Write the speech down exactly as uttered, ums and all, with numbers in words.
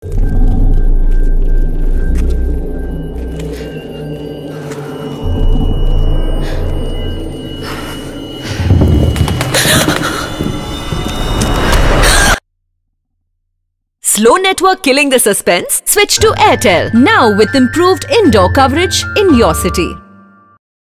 Slow network killing the suspense? Switch to AIRTEL. Now with improved indoor coverage in your city.